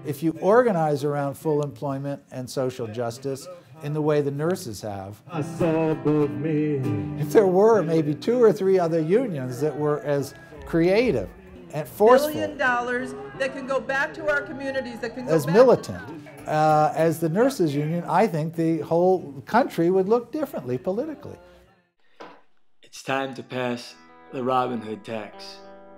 If you organize around full employment and social justice in the way the nurses have, if there were maybe 2 or 3 other unions that were as creative and forceful, $1 billion that can go back to our communities, that can go as back militant as the nurses union, I think the whole country would look differently politically. It's time to pass the Robin Hood tax.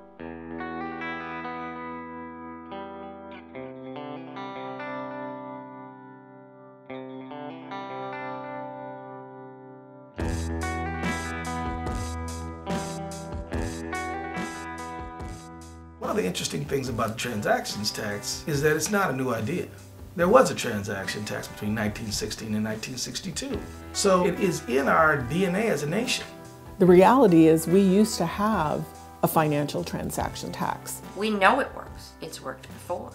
One of the interesting things about the transactions tax is that it's not a new idea. There was a transaction tax between 1916 and 1962. So it is in our DNA as a nation. The reality is we used to have a financial transaction tax. We know it works. It's worked before.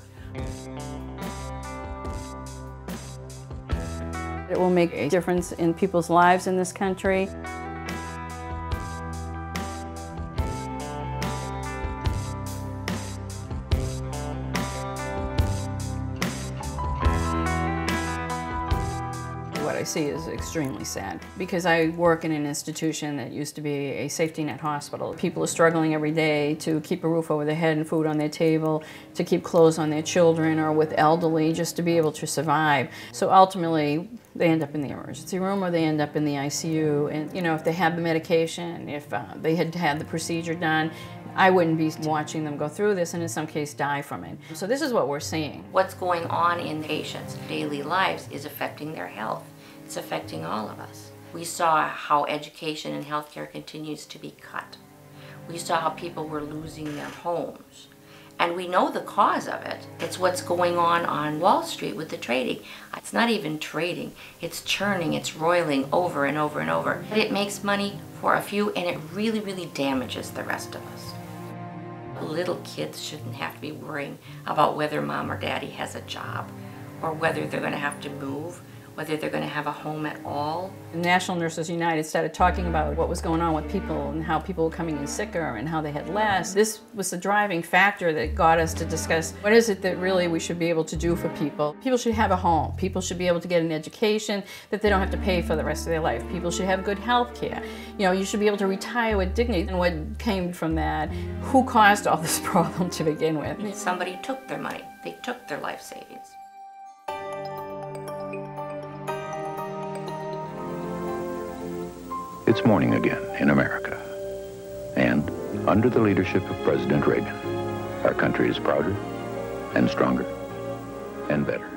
It will make a difference in people's lives in this country. What I see is extremely sad because I work in an institution that used to be a safety net hospital. People are struggling every day to keep a roof over their head and food on their table, to keep clothes on their children or with elderly, just to be able to survive. So ultimately, they end up in the emergency room or they end up in the ICU. And you know, if they have the medication, if they had had the procedure done, I wouldn't be watching them go through this and in some case die from it. So this is what we're seeing. What's going on in patients' daily lives is affecting their health. It's affecting all of us. We saw how education and healthcare continues to be cut. We saw how people were losing their homes. And we know the cause of it. It's what's going on Wall Street with the trading. It's not even trading. It's churning, it's roiling over and over and over. It makes money for a few and it really, really damages the rest of us. Little kids shouldn't have to be worrying about whether mom or daddy has a job or whether they're going to have to move, whether they're going to have a home at all. National Nurses United started talking about what was going on with people and how people were coming in sicker and how they had less. This was the driving factor that got us to discuss what is it that really we should be able to do for people. People should have a home. People should be able to get an education that they don't have to pay for the rest of their life. People should have good health care. You know, you should be able to retire with dignity. And what came from that, who caused all this problem to begin with? Somebody took their money. They took their life savings. It's morning again in America. And under the leadership of President Reagan, our country is prouder and stronger and better.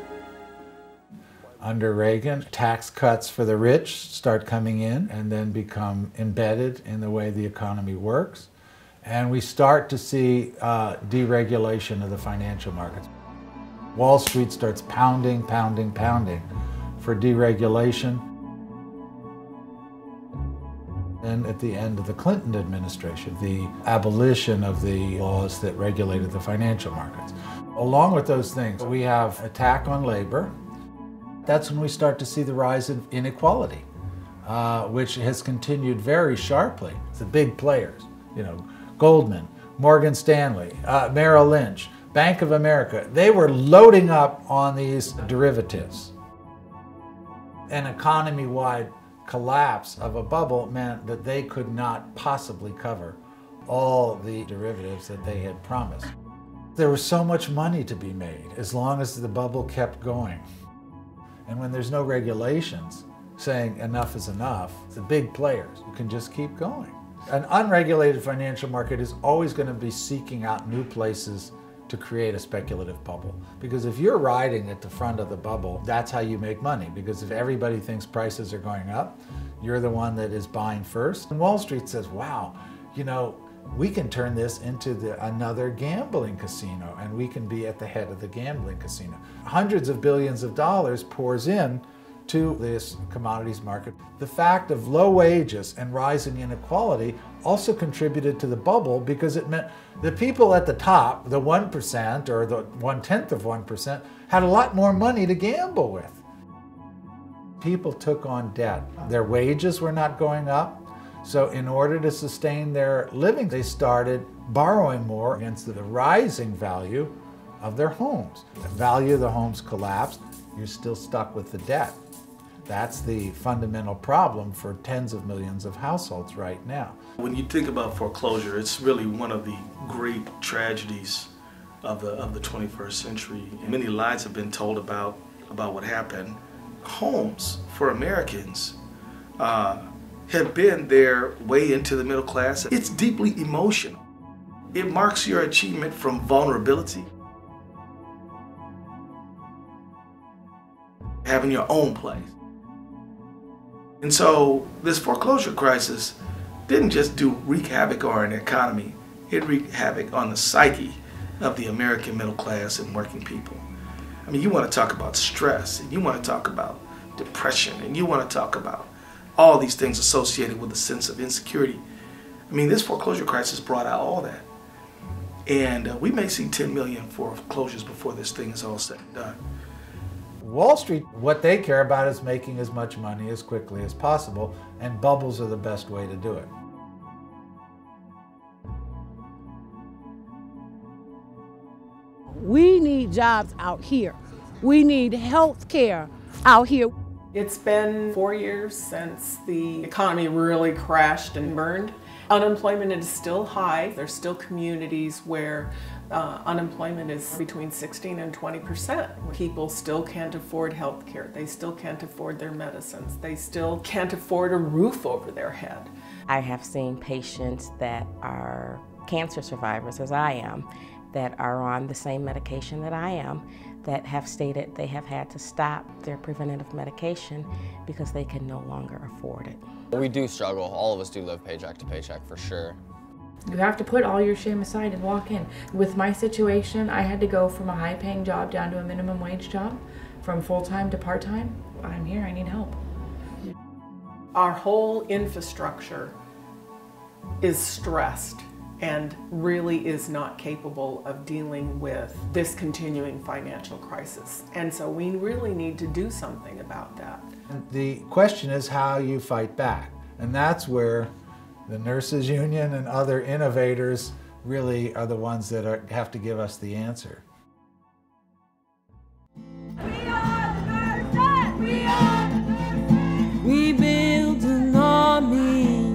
Under Reagan, tax cuts for the rich start coming in and then become embedded in the way the economy works. And we start to see deregulation of the financial markets. Wall Street starts pounding, pounding, pounding for deregulation. And at the end of the Clinton administration, the abolition of the laws that regulated the financial markets. Along with those things, we have attack on labor. That's when we start to see the rise of inequality, which has continued very sharply. The big players, you know, Goldman, Morgan Stanley, Merrill Lynch, Bank of America, they were loading up on these derivatives. An economy-wide collapse of a bubble meant that they could not possibly cover all the derivatives that they had promised. There was so much money to be made as long as the bubble kept going. And when there's no regulations saying enough is enough, the big players can just keep going. An unregulated financial market is always going to be seeking out new places to create a speculative bubble. Because if you're riding at the front of the bubble, that's how you make money. Because if everybody thinks prices are going up, you're the one that is buying first. And Wall Street says, wow, you know, we can turn this into another gambling casino and we can be at the head of the gambling casino. Hundreds of billions of dollars pours in to this commodities market. The fact of low wages and rising inequality also contributed to the bubble because it meant the people at the top, the 1% or the 1/10 of 1%, had a lot more money to gamble with. People took on debt. Their wages were not going up, so in order to sustain their living, they started borrowing more against the rising value of their homes. The value of the homes collapsed, you're still stuck with the debt. That's the fundamental problem for tens of millions of households right now. When you think about foreclosure, it's really one of the great tragedies of the 21st century. Many lies have been told about what happened. Homes for Americans have been their way into the middle class. It's deeply emotional. It marks your achievement from vulnerability, having your own place. And so this foreclosure crisis didn't just wreak havoc on an economy, it wreaked havoc on the psyche of the American middle class and working people. I mean, you want to talk about stress, and you want to talk about depression, and you want to talk about all these things associated with a sense of insecurity. I mean, this foreclosure crisis brought out all that. And we may see 10 million foreclosures before this thing is all said and done. Wall Street, what they care about is making as much money as quickly as possible, and bubbles are the best way to do it. We need jobs out here. We need health care out here. It's been 4 years since the economy really crashed and burned. Unemployment is still high. There's still communities where unemployment is between 16 and 20%. People still can't afford health care. They still can't afford their medicines. They still can't afford a roof over their head. I have seen patients that are cancer survivors, as I am, that are on the same medication that I am, that have stated they have had to stop their preventative medication because they can no longer afford it. We do struggle. All of us do live paycheck to paycheck for sure. You have to put all your shame aside and walk in. With my situation, I had to go from a high-paying job down to a minimum wage job, from full-time to part-time. I'm here, I need help. Our whole infrastructure is stressed and really is not capable of dealing with this continuing financial crisis. And so we really need to do something about that. And the question is how you fight back. And that's where the nurses union and other innovators really are the ones that have to give us the answer. We are the nurses! We are the nurses! We build an army.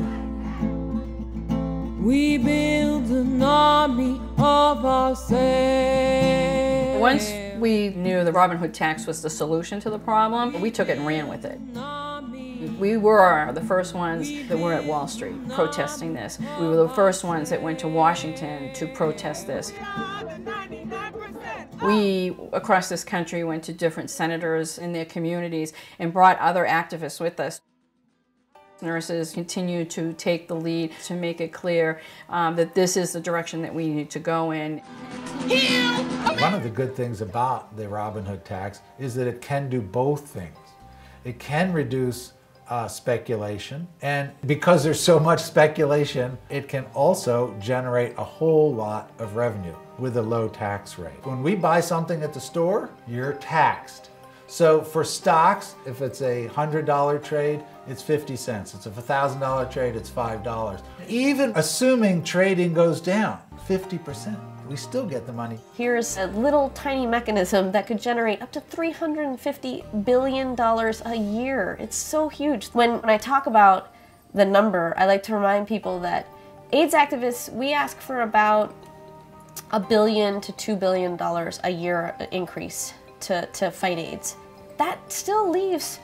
We build an army of ourselves. Once we knew the Robin Hood tax was the solution to the problem, we took it and ran with it. We were the first ones that were at Wall Street protesting this. We were the first ones that went to Washington to protest this. We, across this country, went to different senators in their communities and brought other activists with us. Nurses continue to take the lead to make it clear that this is the direction that we need to go in. One of the good things about the Robin Hood tax is that it can do both things. It can reduce speculation, and because there's so much speculation, it can also generate a whole lot of revenue with a low tax rate. When we buy something at the store, you're taxed. So for stocks, if it's a $100 trade, it's 50 cents. It's a $1,000 trade, it's $5. Even assuming trading goes down 50%, we still get the money. Here's a little tiny mechanism that could generate up to $350 billion a year. It's so huge. When I talk about the number, I like to remind people that AIDS activists, we ask for about $1 billion to $2 billion a year increase to fight AIDS. That still leaves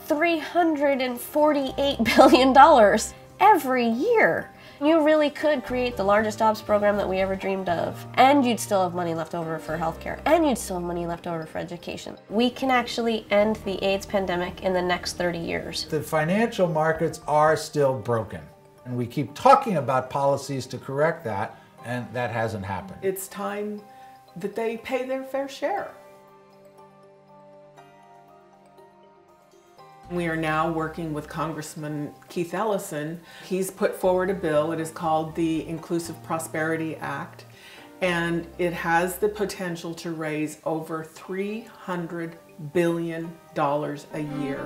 $348 billion every year. You really could create the largest jobs program that we ever dreamed of, and you'd still have money left over for healthcare, and you'd still have money left over for education. We can actually end the AIDS pandemic in the next 30 years. The financial markets are still broken, and we keep talking about policies to correct that, and that hasn't happened. It's time that they pay their fair share. We are now working with Congressman Keith Ellison. He's put forward a bill. It is called the Inclusive Prosperity Act, and it has the potential to raise over $300 billion a year.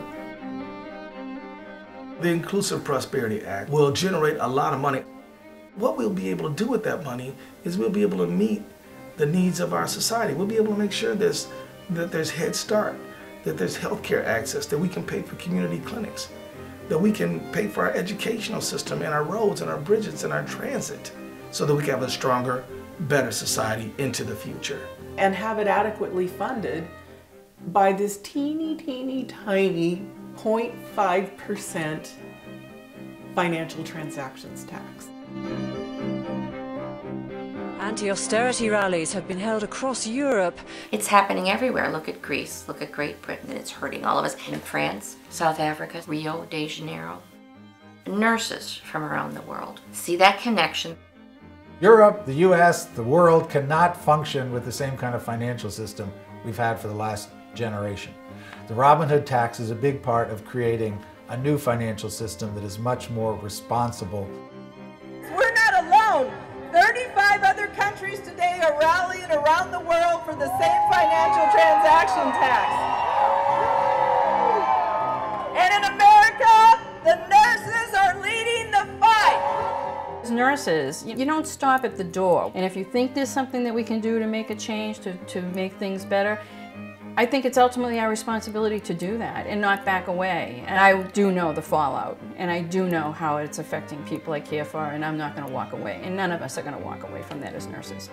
The Inclusive Prosperity Act will generate a lot of money. What we'll be able to do with that money is we'll be able to meet the needs of our society. We'll be able to make sure that there's Head Start, that there's healthcare access, that we can pay for community clinics, that we can pay for our educational system and our roads and our bridges and our transit, so that we can have a stronger, better society into the future. And have it adequately funded by this teeny, teeny, tiny 0.5% financial transactions tax. Anti-austerity rallies have been held across Europe. It's happening everywhere. Look at Greece, look at Great Britain, it's hurting all of us. In France, South Africa, Rio de Janeiro. Nurses from around the world. See that connection? Europe, the US, the world cannot function with the same kind of financial system we've had for the last generation. The Robin Hood tax is a big part of creating a new financial system that is much more responsible. We're not alone. 35 other countries today are rallying around the world for the same financial transaction tax. And in America, the nurses are leading the fight. As nurses, you don't stop at the door. And if you think there's something that we can do to make a change, to make things better, I think it's ultimately our responsibility to do that and not back away. And I do know the fallout, and I do know how it's affecting people I care for, and I'm not going to walk away. And none of us are going to walk away from that as nurses.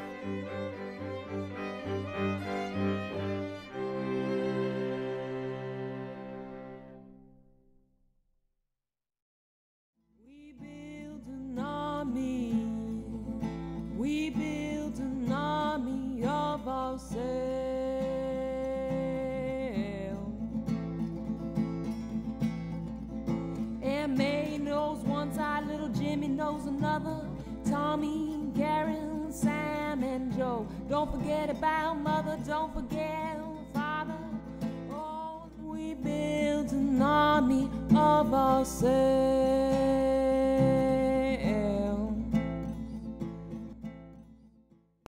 We build an army of ourselves. May knows one side, little Jimmy knows another. Tommy, Garen, Sam, and Joe. Don't forget about mother, don't forget father. Oh, we build an army of ourselves.